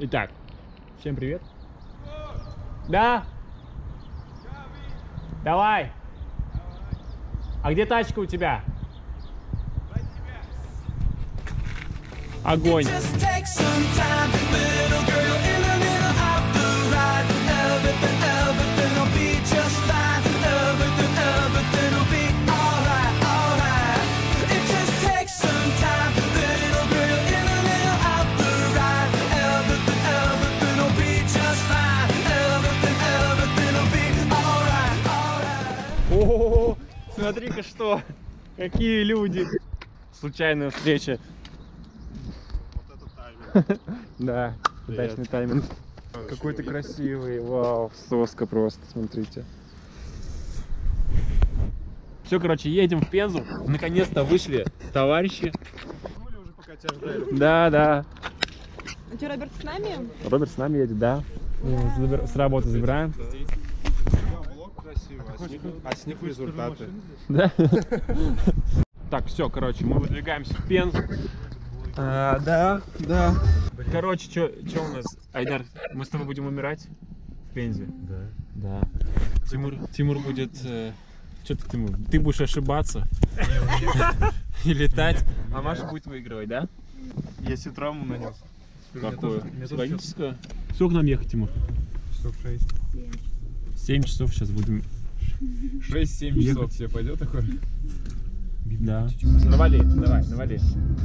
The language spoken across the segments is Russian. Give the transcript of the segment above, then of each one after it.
Итак, всем привет. Да? Давай. А где тачка у тебя? Огонь. О, смотри-ка что! Какие люди! Случайная встреча. Вот это тайминг. Да, удачный тайминг. Какой ты красивый, вау, соска просто, смотрите. Все, короче, едем в Пензу. Наконец-то вышли товарищи. Думали уже, пока тебя ждали. Да, да. А что, Роберт с нами? Роберт с нами едет, да. С работы забираем. Блок красивый, а с них результаты. Да? Так, все, короче, мы выдвигаемся в Пензу. Да. Короче, что у нас? Айдар, мы с тобой будем умирать в Пензе? Да. Тимур будет... Что ты, Тимур? Ты будешь ошибаться и летать, а Маша будет выигрывать, да? Я себе травму нанес. Какую? Психологическую? Сколько нам ехать, Тимур? Часов 6. 7 часов сейчас будем. 6-7 часов тебе пойдет такое? Да. Навали, давай, навали.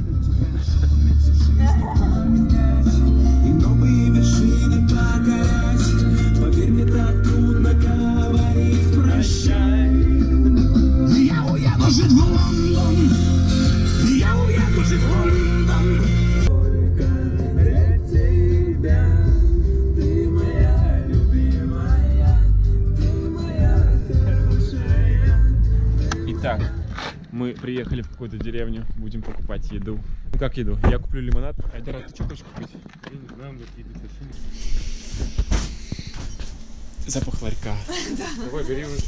И новые вершины покорять. Поверь мне, так трудно говорить прощай. Я уеду жить в Лондон. Я уеду жить в Лондон. Только для тебя. Ты моя любимая. Ты моя хорошая. Итак, мы приехали в какую-то деревню, будем покупать еду. Ну как еду? Я куплю лимонад. Айдар, ты что хочешь купить? Я не знаю, какие-то тащины. Запах ларька. Давай, бери уже.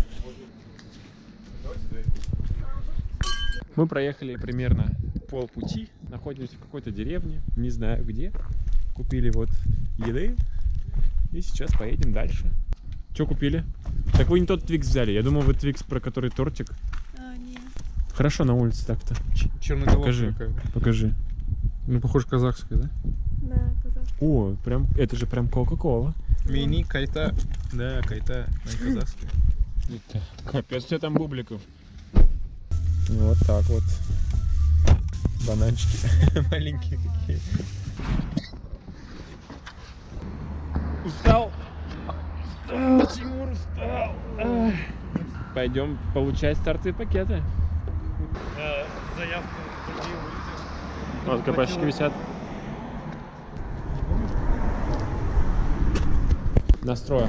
Мы проехали примерно полпути, находимся в какой-то деревне, не знаю где. Купили вот еды и сейчас поедем дальше. Что купили? Так вы не тот Твикс взяли, я думал вы Твикс, про который тортик. Нет. Хорошо на улице так-то. Черноголовка Покажи. Ну, похоже, казахская, да? Да, казахский. О, прям, это же прям Кока-Кола. Мини, кайта. Да, кайта, на казахской. Капец, у тебя там бубликов. Вот так вот. Бананчики. Маленькие какие. Устал? Тимур устал. Пойдем получать стартовые пакеты. Заявку другие улицы. Вот КПшки висят. Настроя.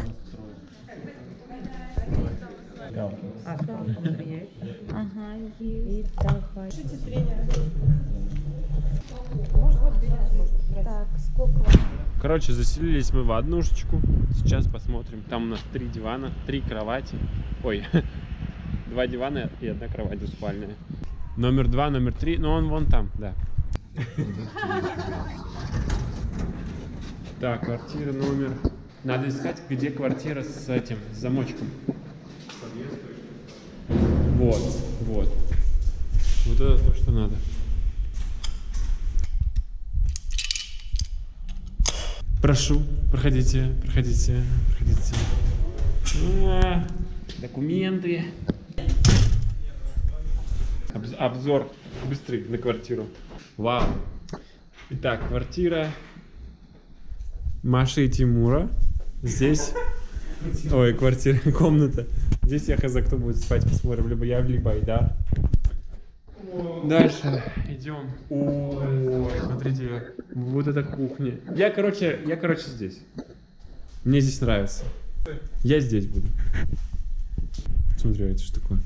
Ага, есть. Пишите тренера. Может, вот берете, может. Так, сколько вам? Короче, заселились мы в однушечку. Сейчас посмотрим. Там у нас 3 дивана, 3 кровати. Ой, 2 дивана и 1 кровать двуспальная. Номер 2, номер 3. Ну, он вон там, да. Так, квартира номер. Надо искать, где квартира с этим, с замочком. Вот. Вот это то, что надо. Прошу, проходите. Документы. Обзор быстрый на квартиру. Вау. Итак, квартира Маши и Тимура. Здесь... Ой, квартира, комната. Здесь я хз, кто будет спать, посмотрим. Либо я, либо Айдар. Дальше идем. Ой, смотрите, вот эта кухня. Я, короче, здесь. Мне здесь нравится. Я здесь буду. Смотри, это что такое?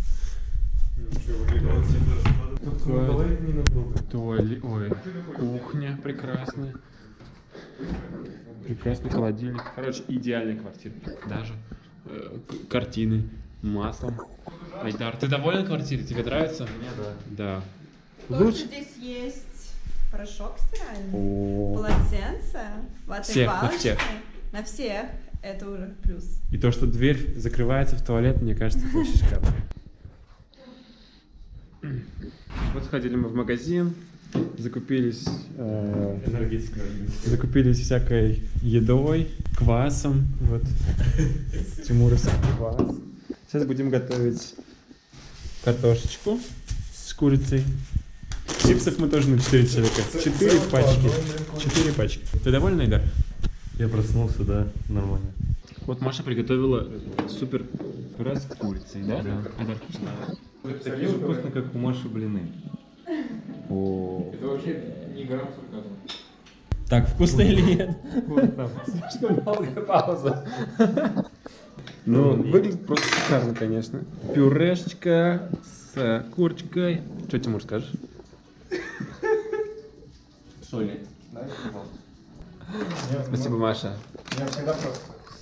Ой, кухня прекрасная. Прекрасный холодильник. Короче, идеальная квартира. Даже картины маслом. Айдар, ты доволен квартирой? Тебе нравится? Мне да. Да. Тоже здесь есть Порошок стиральный, полотенце, ватные Всех, на палочки. всех. На всех. Это уже плюс. И то, что дверь закрывается в туалет, мне кажется, это очень шикарно. Вот сходили мы в магазин, закупились всякой едой, квасом. Вот. Тимуровский квас. Сейчас будем готовить картошечку с курицей. Чипсов мы тоже на 4 человека. 4 пачки. 4 пачки. Ты доволен, Айдар? Я проснулся, да, нормально. Вот Маша приготовила супер пюре с курицей, да? Да. Айдар, вкусно? Такие же вкусно, как у Маши блины. О. Это вообще не грамм сарказма. Так, вкусно или нет? Вкусно. Слишком долгая пауза. Ну, выглядит просто шикарно, конечно. Пюрешечка с курочкой. Что, Тимур, скажешь? Соли. Спасибо, Маша. Я всегда просто...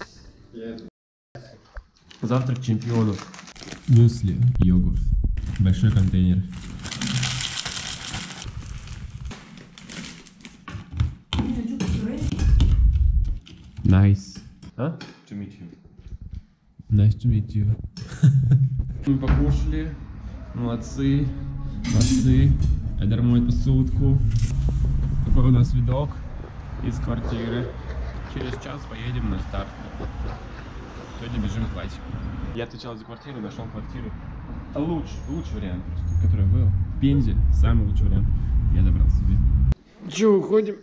Завтрак чемпионов. Мюсли, йогурт. Большой контейнер. Nice. А? To meet you. Nice to meet you. Мы покушали. Молодцы. Молодцы. Айдар моет посудку. Такой у нас видок из квартиры. Через час поедем на старт. Сегодня бежим к Васику. Я отвечал за квартиру, нашел квартиру. Лучший вариант, который был. В Пензе самый лучший вариант. Я добрал себе. Че, уходим?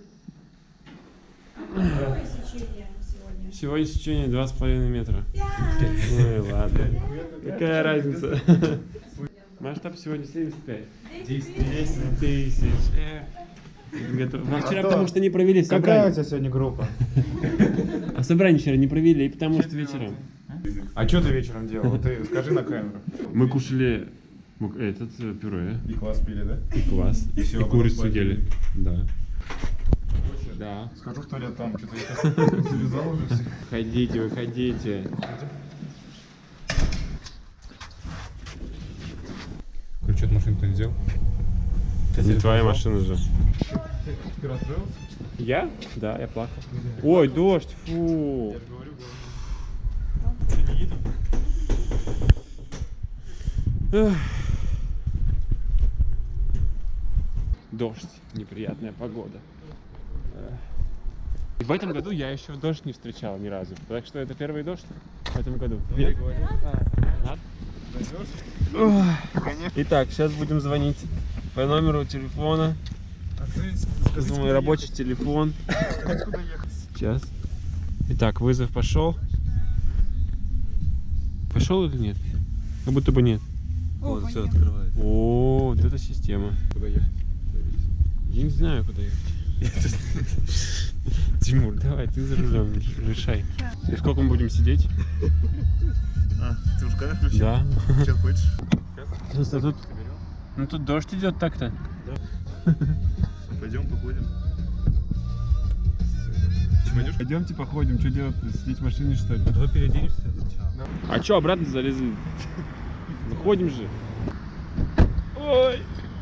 Какое сечение сегодня? Сегодня сечение 2,5 метра. Ну и ладно. Какая разница? Масштаб сегодня 75. 10 тысяч. Вчера потому что не провели Какая у собрание. тебя сегодня группа? А собрание вчера не провели, и потому что вечером. А что ты вечером делал? Ты скажи на камеру. Мы кушали этот пюре, И квас пили, да? и квас, и всё, курицу потом ели. Да. Да. Схожу в туалет там, что-то я сейчас завязал уже все. Ходите, выходите. Ключи от машины ты не взял? Это не твоя машина же. Ты расстроился? Я? Да, я плакал. Ой, дождь, фу. Эх. Дождь, неприятная погода. И в этом году я еще дождь не встречал ни разу. Так что это первый дождь в этом году. Нет? Ох. Итак, сейчас будем звонить по номеру телефона. Это мой рабочий телефон. Сейчас. Итак, вызов пошел. Пошел или нет? Как будто бы нет. Вот, все открывает. О, вот эта система. Куда ехать? Я не знаю, куда ехать. Тимур, давай, ты за рулем решай. И сколько мы будем сидеть? А, ты уж камеру включил? Да. Сейчас хочешь? Просто тут, ну тут дождь идет так-то. Пойдем походим. Пойдемте походим, что делать? Сидеть в машине, что ли? Давай переоденешься. А что, обратно залезли? Заходим же. Ой.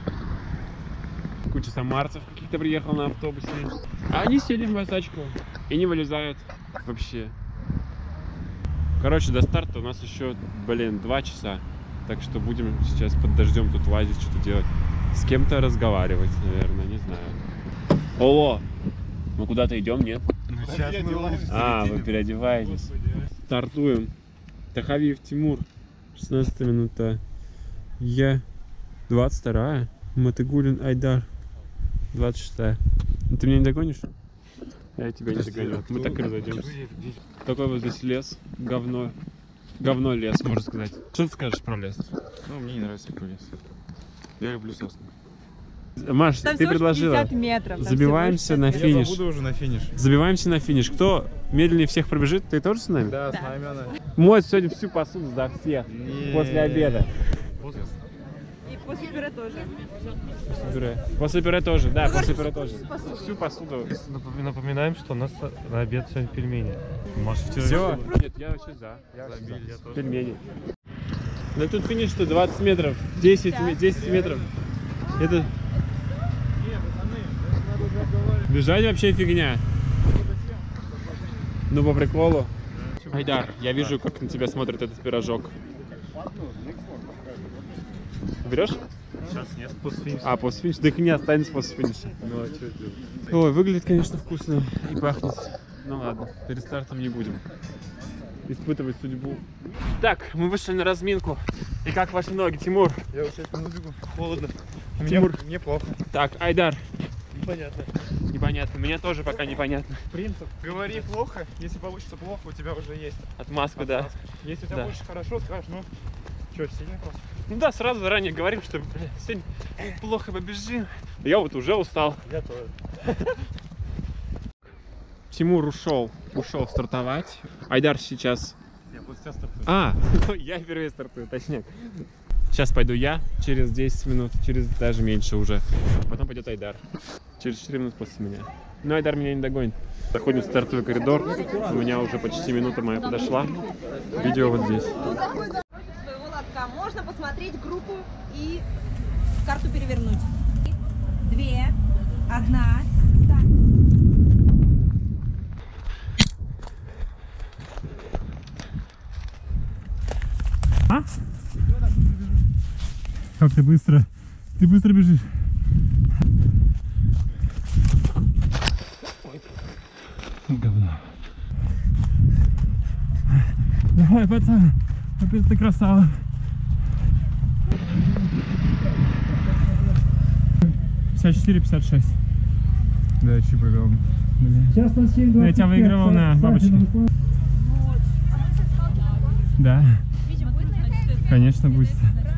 Куча самарцев каких-то приехал на автобусе. А они сели в мою тачку и не вылезают вообще. Короче, до старта у нас еще, 2 часа. Так что будем сейчас под дождем тут лазить, что-то делать. С кем-то разговаривать, наверное, не знаю. Оло! Мы куда-то идем, нет? Ну сейчас мы А, вы переодеваетесь. Стартуем. Тахавиев Тимур. 16 минута. Я 22-я. Матыгулин Айдар. 26-я. Ну, ты меня не догонишь? Я тебя не догоню. Мы так и разойдемся. Такой вот здесь лес. Говно. Говно лес, можно сказать. Что ты скажешь про лес? Ну, мне не нравится такой лес. Я люблю сосны. Маш, Там ты всего предложила. 50 метров. там Забиваемся всего на 60 финиш. Я забуду уже на финиш. Забиваемся на финиш. Кто медленнее всех пробежит, ты тоже с нами? Да, Да. с нами она. Моет сегодня всю посуду за всех. После обеда. И после пюре тоже. Пюре. После пюре тоже, да, после пюре тоже. Всю посуду. Напоминаем, что у нас на обед сегодня пельмени. Маша вчера... Все? Нет, я вообще за. Я вообще за. Пельмени. Да тут финиш-то 20 метров. 10 метров. Это... Бежать вообще фигня. Ну по приколу. Айдар, я вижу, как на тебя смотрит этот пирожок. Берешь? Сейчас нет, после финиша. А, после финиша? Да их не останется после финиша. Ну, а что делать? Ой, выглядит, конечно, вкусно и пахнет. Ну ладно, перед стартом не будем испытывать судьбу. Так, мы вышли на разминку. И как ваши ноги, Тимур? Я уже 6 минут бегу. Холодно. Тимур. Мне плохо. Так, Айдар. Непонятно. Непонятно. Мне тоже пока непонятно. Принцип. Говори плохо, если получится плохо, у тебя уже есть. Отмазка, да. Если у тебя Да. больше хорошо, скажешь, ну, что, сильно просто. Ну да, сразу заранее говорим, что, блин, сегодня плохо побежим. Я вот уже устал. Я тоже. Тимур ушел стартовать. Айдар сейчас... Я после тебя стартую. А, я впервые стартую, точнее. Сейчас пойду я, через 10 минут, через даже меньше уже. Потом пойдет Айдар. Через 4 минуты после меня. Но Айдар меня не догонит. Заходим в стартовый коридор. У меня уже почти минута моя подошла. Видео вот здесь. Своего лотка можно посмотреть группу и карту перевернуть. 2, 1, старт. Как ты быстро бежишь. Говно. Давай, пацан, опять ты красава. $54-56. Да, я чуть проиграл. Сейчас на 7:25. Я тебя выигрывал на бабочке. Да. Конечно, будет.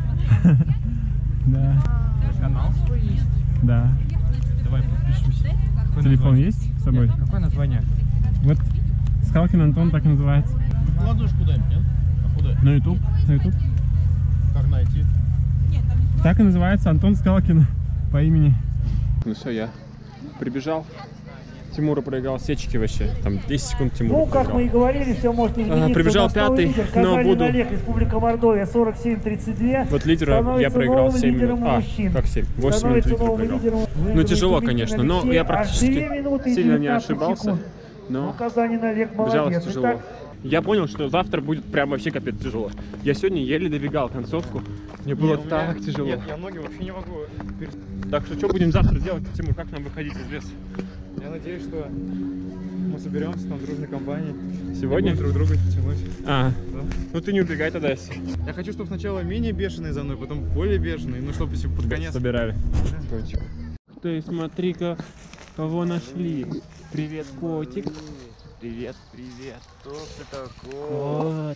Да. Канал свой есть. Да. Давай подпишусь. Телефон есть с собой? Какое название? Вот Скалкин Антон так и называется. Выкладываешь куда-нибудь, нет? А куда? На YouTube. На YouTube. Как найти? Так и называется Антон Скалкин по имени. Ну все, я прибежал. Тимура проиграл сечки вообще. Там 10 секунд Тимура Ну, как мы и говорили, все может измениться. Прибежал Настал пятый, лидер, но Казанин буду... Олег, Республика Мордовия, 47-32. Вот лидера я Становится проиграл новым 7 лидером минут. мужчин. Как 7? 8 минут Становится лидера новым проиграл. лидером. Ну Выигрывает тяжело, Дмитрий конечно, но Алексеев, я аж практически 2 минуты и сильно не 19 ошибался. секунд. Но Ну, Казанин Олег бежалось молодец. тяжело. Итак, Я понял, что завтра будет прям вообще капец тяжело. Я сегодня еле добегал концовку. Мне было так тяжело. Нет, я ноги вообще не могу. Так что будем завтра делать, Тимур? Как нам выходить из леса? Я надеюсь, что мы соберемся там в дружной компании. Сегодня? И будем друг друга тянуть. А, Да. ну ты не убегай тогда, если Я хочу, чтобы сначала менее бешеный за мной, потом более бешеный, ну чтобы под конец. собирали. Ты смотри-ка, кого нашли. Привет, котик. Привет, привет. Кто ты такой? Кот.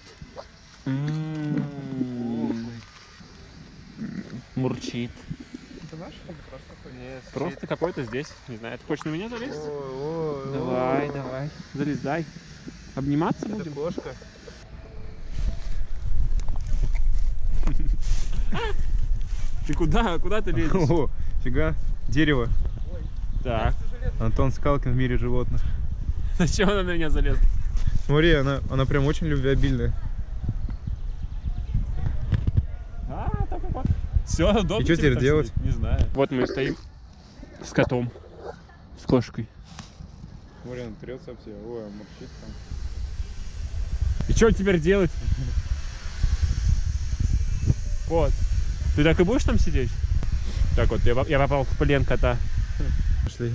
Мурчит. Это наш или просто такой? Нет. Просто какой-то здесь. Не знаю, ты хочешь на меня залезть? Ой, Давай, давай. Залезай. Обниматься Это будем? кошка. Ты куда? Куда ты лезешь? О, фига. Дерево. Так. Антон Скалкин в мире животных. Зачем она на меня залезла? Смотри, она прям очень любвеобильная. Все, удобно. И что тебе теперь так делать? сидеть? Не знаю. Вот мы стоим с котом, с кошкой. Смотри, он трется об себя. Ой, мурчит там. И что теперь делать? Вот. Ты так и будешь там сидеть? Так вот, я попал в плен кота. Пошли.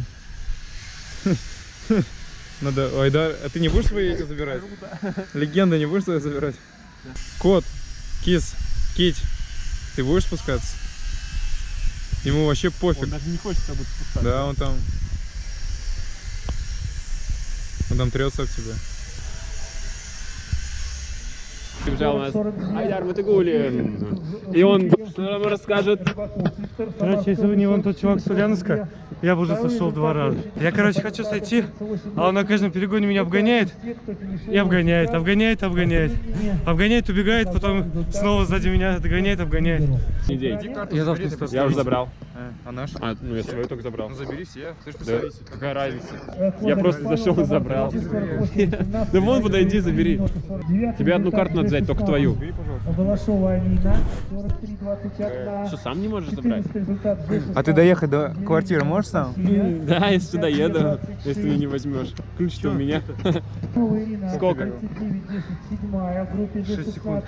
Надо, ой, да, а ты не будешь свои эти забирать? Легенда не будешь свои забирать? Кот, кис, кить, ты будешь спускаться? Ему вообще пофиг. Он даже не хочет как будто спускаться. Да, он там трется об тебя. Прибежал у нас Айдар Матыгулин. И он что нам расскажет. короче, если бы не вон тот чувак с Ульяновска, я бы уже сошел 2 раза. Я, короче, хочу сойти, а он на каждом перегоне меня обгоняет. И обгоняет, убегает, потом снова сзади меня догоняет, обгоняет. Идей. Я завтра Я уже забрал. А наш? Ну я свою только забрал. Ну забери все, ты же Да, представитель. какая разница? Я просто зашел и забрал. Да вон подойди, забери. Тебе одну карту надо взять, только твою. Балашова Амина, 43-21. Что, сам не можешь забрать? А ты доехать до квартиры можешь сам? Да, если сюда еду, если ты меня не возьмешь. Ключ-то у меня. Сколько? 39-10, 7-я, в группе 6 секунд.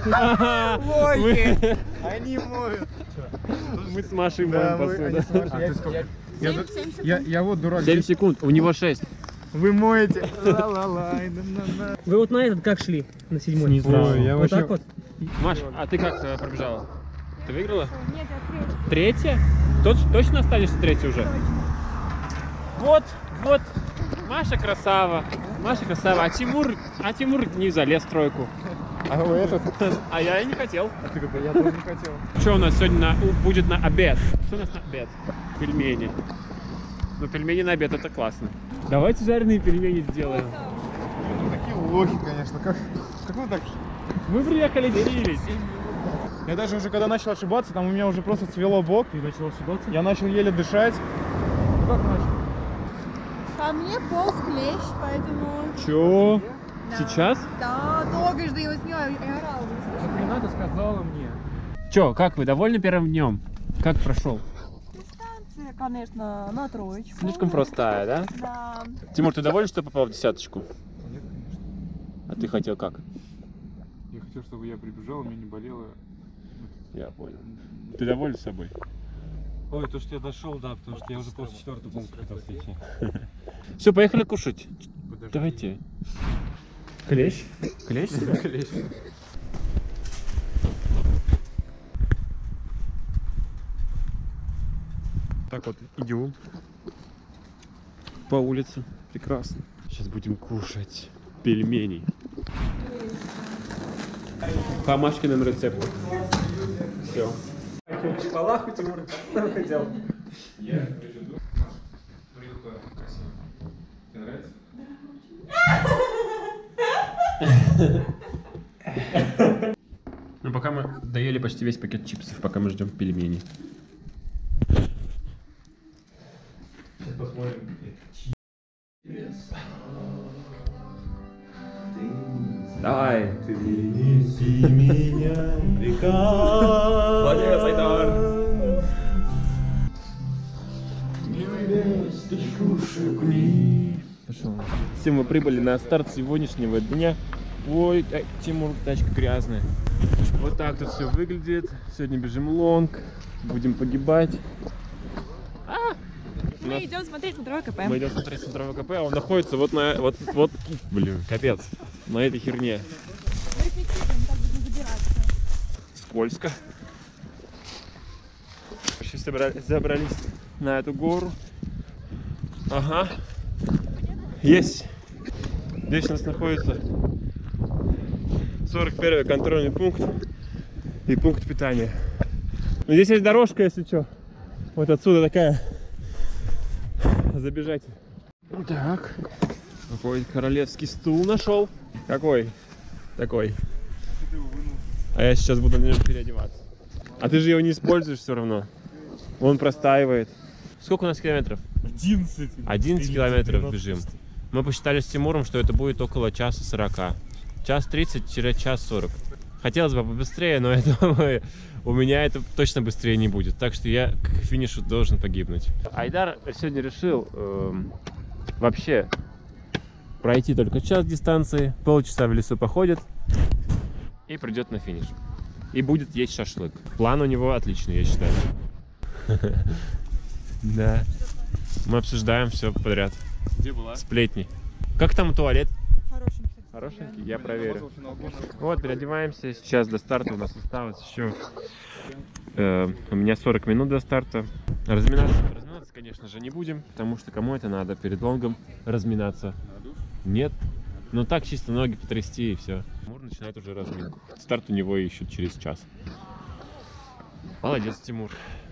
Мы Они моют. мы с Машей моем посуду. Я вот дурак. 7 секунд, у него 6. Вы моете. Вы вот на этот как шли? На седьмой? Ой, я Вот вообще... так вот? Маш, а ты как пробежала? Ты выиграла? Нет, я третья. Третья? Точно останешься третьей уже? Вот. Маша красава. А Тимур не залез в тройку. А вы этот? А я и не хотел. Я тоже не хотел. Что у нас сегодня будет на обед? Что у нас на обед? Пельмени. Ну, пельмени на обед, это классно. Давайте жареные пельмени сделаем. Такие лохи, конечно. Как вы так? Мы приехали, делились. Я даже уже когда начал ошибаться, там у меня уже просто цвело бок. Ты начал ошибаться? Я начал еле дышать. Ну как начал? По мне полз клещ, поэтому... Чё? Да. Сейчас? Да, долго же его снял и орал. Вы слышали? Рената сказала мне. Чё, как вы, довольны первым днем? Как прошел? Дистанция, конечно, на троечку. Слишком простая, да? Да. Тимур, ты доволен, что попал в десяточку? Нет, конечно. А ты хотел как? Я хотел, чтобы я прибежал, у меня не болело. Я понял. Ты доволен собой? Ой, то, что я дошел, да, потому что я уже после 4-го пункта хотел встречи. Все, поехали кушать. Подожди. Давайте. Клещ? Клещ? Клещ. Так вот, идем по улице. Прекрасно. Сейчас будем кушать пельмени. По Машкиным рецепту. Все. Палаху, Тимур, что хотел? Я приведу. Смотри, какая красивая. Тебе нравится? Ну, пока мы доели почти весь пакет чипсов, пока мы ждем пельмени. Сейчас посмотрим. Давай. Принеси меня, река. Молодец, Айдар. Невесточку шепни. Все, мы прибыли на старт сегодняшнего дня. Ой, Тимур, тачка грязная. Вот так тут все выглядит. Сегодня бежим лонг. Будем погибать. Мы идем смотреть смотровой КП. Мы идем смотреть смотровой КП, а он находится вот на... Вот, блин, капец. На этой херне. Скользко. Сейчас забрались на эту гору. Ага. Есть. Здесь у нас находится 41-й контрольный пункт и пункт питания. Но здесь есть дорожка, если что. Вот отсюда такая. Забежать. Так. Какой королевский стул нашел. Какой? Такой. А я сейчас буду на нем переодеваться. А ты же его не используешь все равно. Он простаивает. Сколько у нас километров? 11. 11 километров бежим. Мы посчитали с Тимуром, что это будет около часа 40. Час 30-час 40. Хотелось бы побыстрее, но я думаю, у меня это точно быстрее не будет. Так что я к финишу должен погибнуть. Айдар сегодня решил вообще пройти только час дистанции, полчаса в лесу походит и придет на финиш. И будет есть шашлык. План у него отличный, я считаю. Да. Мы обсуждаем все подряд. Где была? Сплетни. Как там туалет? Хорошенький. Хорошенький? Я проверю. Вот, переодеваемся. Сейчас до старта у нас осталось еще... у меня 40 минут до старта. Разминаться, конечно же, не будем, потому что кому это надо перед лонгом разминаться? Нет. Ну так чисто ноги потрясти и все. Тимур начинает уже разминку. Старт у него еще через час. Молодец, Тимур.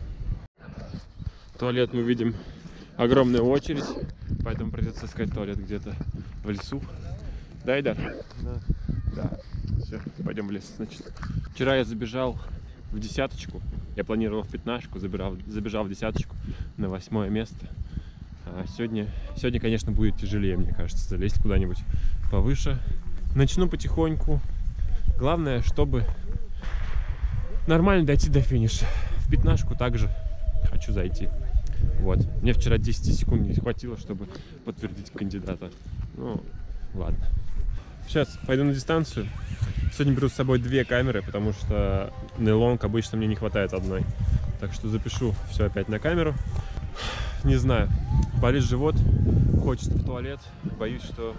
Туалет мы видим огромную очередь, поэтому придется искать туалет где-то в лесу. Да, Айдар? Да. Все, пойдем в лес, значит. Вчера я забежал в десяточку. Я планировал в пятнашку, забежал в десяточку на 8-е место. А сегодня, конечно, будет тяжелее, мне кажется, залезть куда-нибудь повыше. Начну потихоньку. Главное, чтобы нормально дойти до финиша. В пятнашку также хочу зайти. Вот. Мне вчера 10 секунд не хватило, чтобы подтвердить кандидата. Ну, ладно. Сейчас пойду на дистанцию. Сегодня беру с собой 2 камеры, потому что на лонг обычно мне не хватает одной. Так что запишу все опять на камеру. Не знаю, болит живот, хочется в туалет. Боюсь, что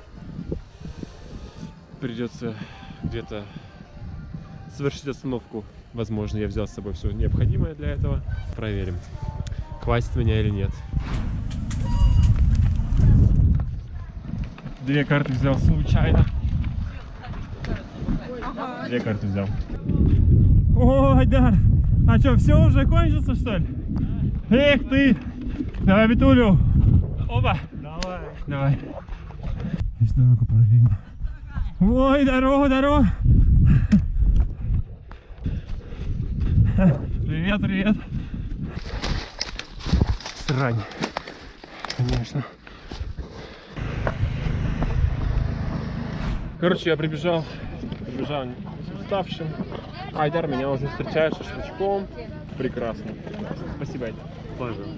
придется где-то совершить остановку. Возможно, я взял с собой все необходимое для этого. Проверим, хватит меня или нет. 2 карты взял случайно. 2 карты взял. О, Айдар! А что, все уже кончится, что ли? Эх ты! Давай, Битулю! Оба! Давай. Есть дорога параллельно. Ой, дорога! Привет! Срань. Конечно. Короче, я прибежал уставшим. Айдар меня уже встречает шашлычком. Прекрасно. Спасибо, Айдар. Пожалуйста.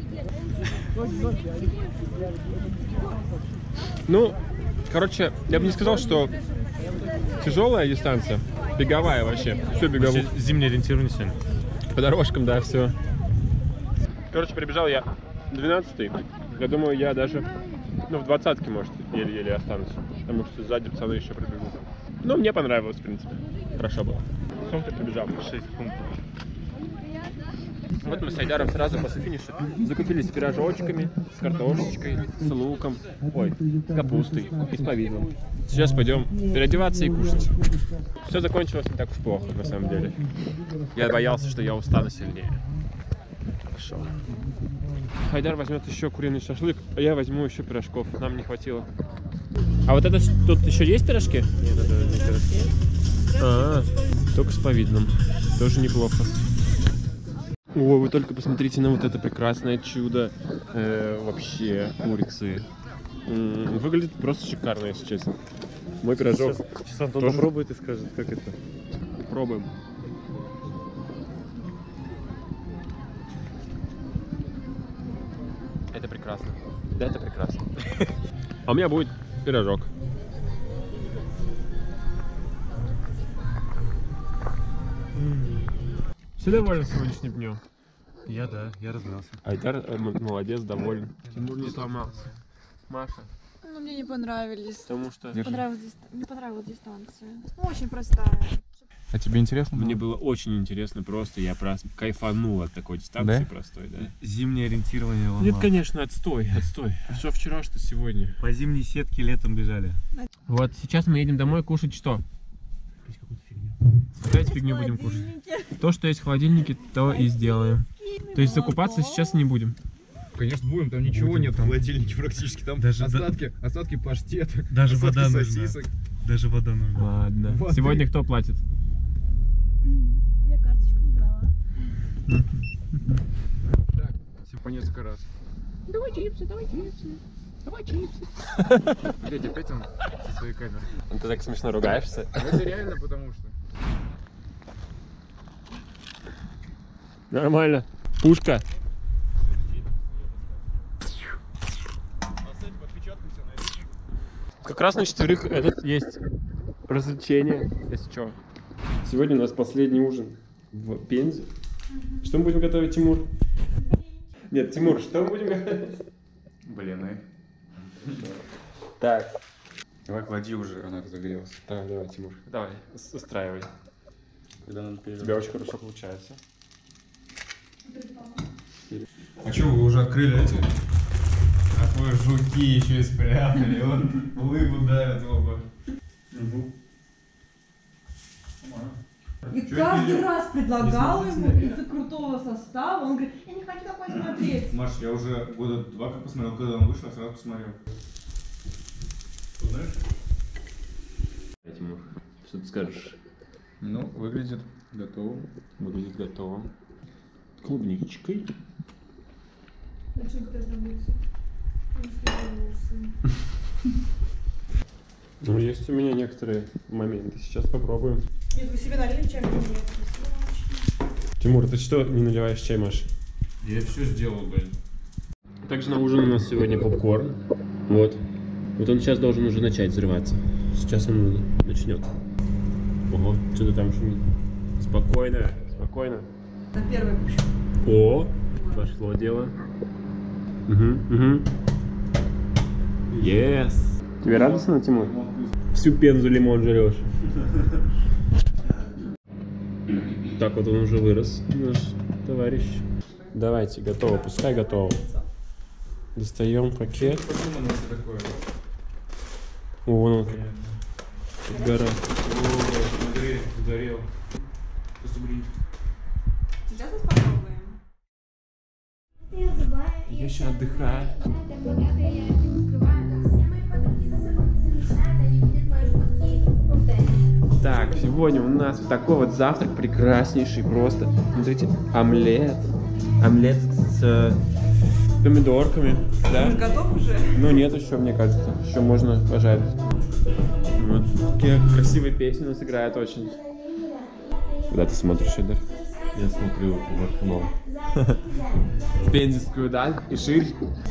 Ну, короче, я бы не сказал, что тяжелая дистанция. Беговая вообще. Все беговая. Зимнее ориентирование сегодня. По дорожкам, да, все. Короче, прибежал я 12-й. Я думаю, я даже в 20-ке, может, еле-еле останусь. Потому что сзади пацаны еще прибегут. Но мне понравилось, в принципе. Хорошо было. Сколько ты прибежал? 6 пунктов. Вот мы с Айдаром сразу после финиша закупились пирожочками, с картошечкой, с луком, с капустой и с повидлом. Сейчас пойдем переодеваться и кушать. Все закончилось не так уж плохо, на самом деле. Я боялся, что я устану сильнее. Хорошо. Айдар возьмет еще куриный шашлык, а я возьму еще пирожков. Нам не хватило. А вот это тут еще есть пирожки? Нет, это не пирожки. Только с повидлом. Тоже неплохо. Ой, вы только посмотрите на вот это прекрасное чудо вообще курицы. Выглядит просто шикарно, если честно. Мой пирожок. Сейчас Антон тоже попробует и скажет, как это. Пробуем. Это прекрасно. Да, это прекрасно. А у меня будет пирожок. Все довольны сегодняшним днем? Я разобрался. Айдар молодец, доволен. Тимур не сломался. Маша. Ну, мне не понравились. Потому что... Не понравилась дистанция. Ну, очень простая. А тебе интересно? Мне было очень интересно, просто я кайфанул от такой дистанции простой, да. Зимнее ориентирование ломал. Нет, конечно, отстой. Что вчера, что сегодня. По зимней сетке летом бежали. Вот, сейчас мы едем домой кушать что? Опять фигню будем кушать. То, что есть в холодильнике, то и сделаем. То есть закупаться сейчас не будем. Конечно, будем, там ничего нет в холодильнике практически. Там даже остатки паштета, даже вода сосисок. Даже вода нужна. Ладно. Вот сегодня кто платит? Я карточку не брала. Так, по несколько раз. Давай чипсы. Блять, опять он со своей камерой. Ты так смешно ругаешься. Это реально потому что. Нормально. Пушка. Как раз на 4 этот есть развлечение, если что. Сегодня у нас последний ужин в Пензе. Что мы будем готовить, Тимур? Нет, Тимур, что мы будем готовить? Блины. Так. Давай клади уже, она разогрелась. Давай, Тимур. Давай, устраивай. Когда надо У тебя очень хорошо получается. А что, вы уже открыли эти? А вы жуки еще и спрятали, вот улыбу давят оба. И каждый раз предлагал ему из-за крутого состава, он говорит, я не хочу такой смотреть. Маш, я уже года 2 как посмотрел, когда он вышел, я сразу посмотрел. Знаешь? Тимур, что ты скажешь? Ну, выглядит готовым. Выглядит готовым. клубничкой. Ну, есть у меня некоторые моменты. Сейчас попробуем. Нет, вы себе налили чай? Тимур, ты что не наливаешь чай, Маш? Я все сделал, блин. Также на ужин у нас сегодня попкорн. Вот. Вот он сейчас должен уже начать взрываться. Сейчас он начнет. Ого, что-то там шумит. Спокойно, спокойно. На первый пущу. О, пошло дело. Угу. Yes. Тебе радостно, Тимур? Всю пензу лимон жрешь. Так вот он уже вырос, наш товарищ. Давайте, готово, пускай готово. Достаем пакет. О, вон он. Тут гора. О, смотри, сгорел. Сейчас мы попробуем. Я сейчас отдыхаю. Так, сегодня у нас вот такой вот завтрак прекраснейший просто. Смотрите, омлет. Омлет с помидорками. Да? Ты готов уже? Ну нет еще, мне кажется. Еще можно пожарить. Вот. Такие красивые песни у нас играют очень. Куда ты смотришь, Эдер? Я смотрю в окно. В Пензенскую даль и ширь.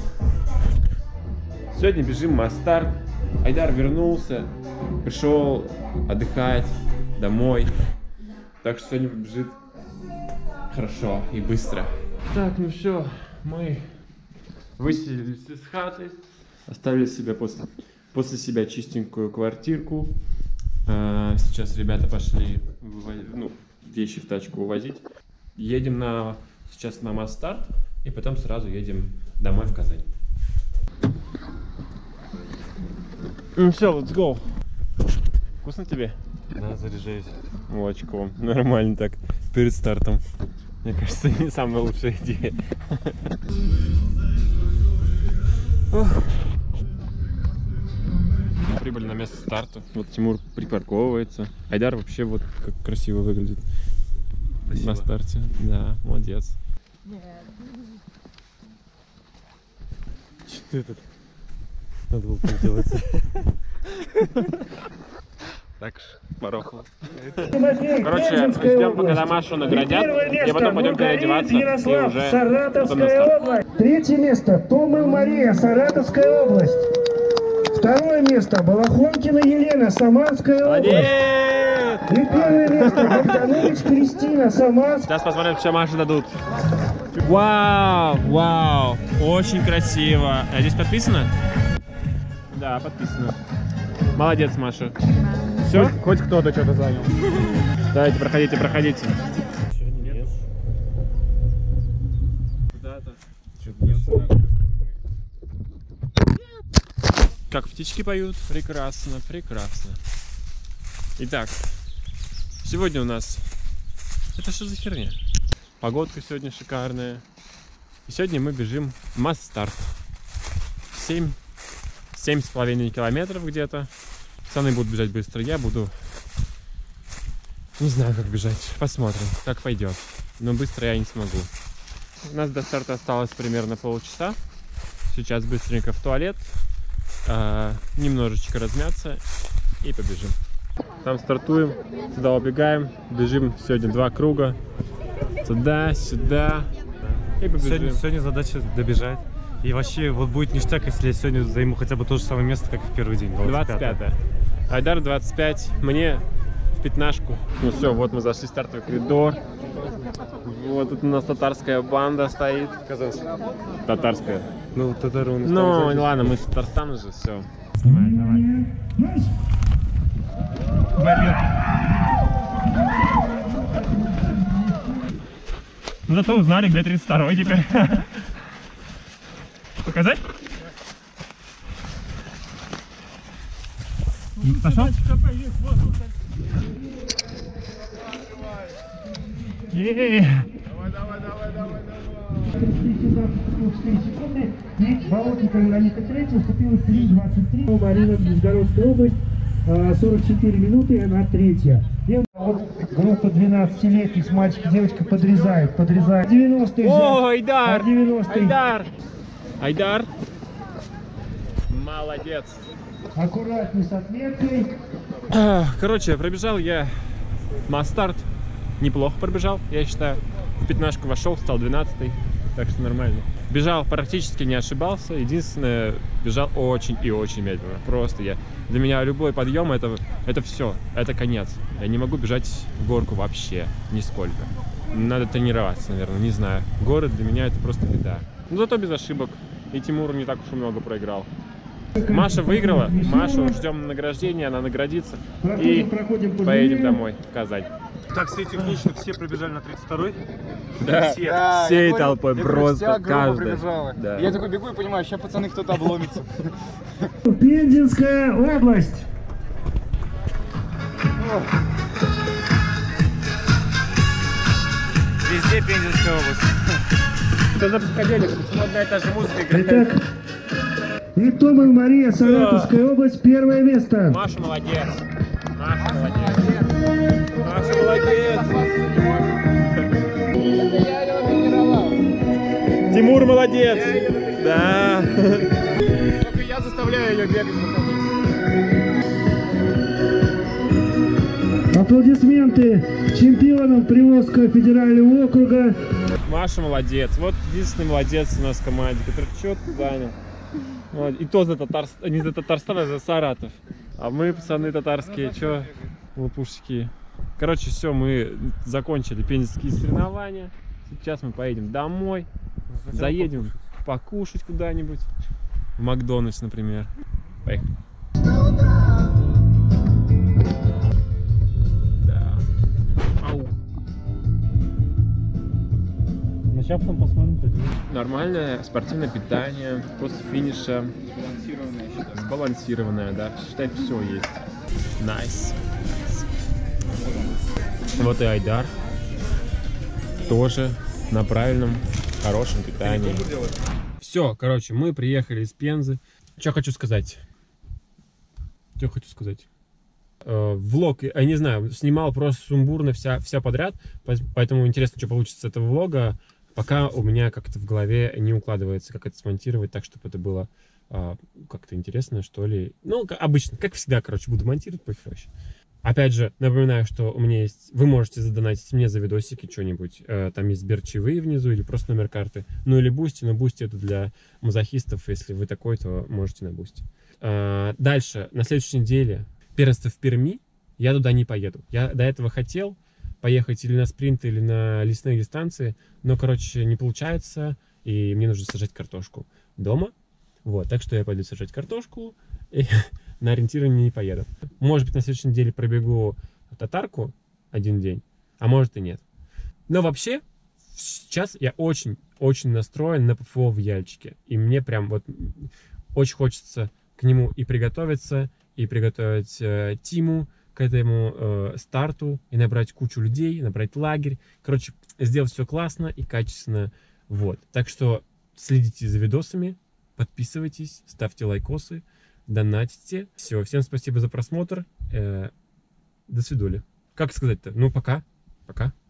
Сегодня бежим Мастарт. Айдар вернулся, пришел отдыхать домой. Так что сегодня побежит хорошо и быстро. Так, ну все, мы выселились из хаты, оставили себе после себя чистенькую квартирку. Сейчас ребята пошли вещи в тачку вывозить. Едем сейчас на Мастарт и потом сразу едем домой в Казань. Ну все, let's go. Вкусно тебе? Да, заряжаюсь. Молочком. Нормально так, перед стартом. Мне кажется, не самая лучшая идея. Мы прибыли на место старта. Вот Тимур припарковывается. Айдар вообще вот как красиво выглядит. Спасибо. На старте. Да, молодец. Что это? Надо было поделаться. Так, порохло. Короче, ждем, пока Дамашу наградят, и потом пойдем переодеваться, и уже Саратовская область. Третье место Тома Мария, Саратовская область. Второе место Балахонкина Елена, Самарская область. И первое место Богданович Кристина, Самарская. Сейчас посмотрим, что Маше дадут. Вау, вау, очень красиво. А здесь подписано? Да, подписано. Молодец, Маша. Все? Хоть кто-то что-то занял. Давайте, проходите, проходите. Как птички поют? Прекрасно, прекрасно. Итак, сегодня у нас... Это что за херня? Погодка сегодня шикарная. И сегодня мы бежим Мастарт. 7,5 километров где-то. Пацаны будут бежать быстро, я буду... Не знаю, как бежать. Посмотрим, как пойдет. Но быстро я не смогу. У нас до старта осталось примерно полчаса. Сейчас быстренько в туалет. Немножечко размяться и побежим. Там стартуем, туда убегаем. Бежим сегодня 2 круга. Туда, сюда. И побежим. Сегодня задача добежать. И вообще, вот будет ништяк, если я сегодня займу хотя бы то же самое место, как и в первый день. 25-е. Айдар 25, мне в 15-ку. Ну все, вот мы зашли в стартовый коридор. Вот тут у нас татарская банда стоит. Казанская. Татарская. Ну, татары у нас. Ну, ладно, мы с Татарстана же, все. Снимай, давай. Ну зато узнали, где 32-й теперь. Показать? Пошел? Болотника Вероника Третья уступила 3:23. Марина Нижегородская область 44 минуты, она третья. Вот группа 12-летних, мальчик и девочка подрезает. 90-й. О, Айдар! 90-й. Айдар! Айдар! Молодец! Аккуратней с отметкой. Короче, пробежал я масс-старт. Неплохо пробежал, я считаю. В пятнашку вошел, стал 12-й. Так что нормально. Бежал практически не ошибался. Единственное, бежал очень и очень медленно. Просто для меня любой подъем это все, это конец. Я не могу бежать в горку вообще, нисколько. Надо тренироваться, наверное, не знаю. Город для меня это просто беда. Но зато без ошибок. И Тимур не так уж и много проиграл. Маша выиграла. Машу ждем на награждение, она наградится. И поедем домой, в Казань. Так, все технично, все пробежали на 32-й? Да, Да, всей я толпой, понял, просто вся группа каждая. пробежала. Да. Я такой бегу и понимаю, сейчас пацаны кто-то обломится. Пензенская область. Везде Пензенская область. Что за психоделик? Почему одна и та же музыка играет? Итак, Итомин Мария, Саратовская область, первое место. Маша молодец. Маша молодец. Маша молодец. Тимур молодец. Да. Только я заставляю ее бегать по ходу. Аплодисменты чемпионам Приволжского федерального округа. Маша молодец. Вот единственный молодец у нас в команде, который четко занял. Вот. И то за Татарстан, не за Татарстан, а за Саратов. А мы, пацаны татарские, чё, лопушки. Короче, все, мы закончили пензенские соревнования. Сейчас мы поедем домой. Заедем покушать куда-нибудь. В Макдональдс, например. Поехали. Да. Ау. Ну, сейчас потом посмотрим. Нормальное спортивное питание после финиша. Сбалансированное, да. Считай, все есть. Найс. Вот и Айдар. Тоже на правильном, хорошем питании. Все, короче, мы приехали из Пензы. Что хочу сказать? Влог, я не знаю, снимал просто сумбурно вся подряд, поэтому интересно, что получится с этого влога. Пока у меня как-то в голове не укладывается, как это смонтировать так, чтобы это было как-то интересно, что ли. Ну, обычно, как всегда, короче, буду монтировать, пофиг вообще. Опять же, напоминаю, что у меня есть... Вы можете задонатить мне за видосики что-нибудь. Там есть сберчаевые внизу или просто номер карты. Ну или Бусти, но Бусти это для мазохистов. Если вы такой, то можете на Бусти. Дальше, на следующей неделе первенство в Перми. Я туда не поеду. Я до этого хотел поехать или на спринт, или на лесные дистанции. Но, короче, не получается. И мне нужно сажать картошку дома. Вот, так что я пойду сажать картошку. И на ориентирование не поеду. Может быть, на следующей неделе пробегу татарку один день, а может и нет. Но вообще, сейчас я очень настроен на ПФО в Яльчике. И мне прям вот очень хочется к нему и приготовиться, и приготовить Тиму к этому старту, и набрать кучу людей, набрать лагерь. Короче, сделать все классно и качественно. Вот. Так что следите за видосами, подписывайтесь, ставьте лайкосы, донатите. Все, всем спасибо за просмотр. До свидули. Как сказать-то? Ну, пока. Пока.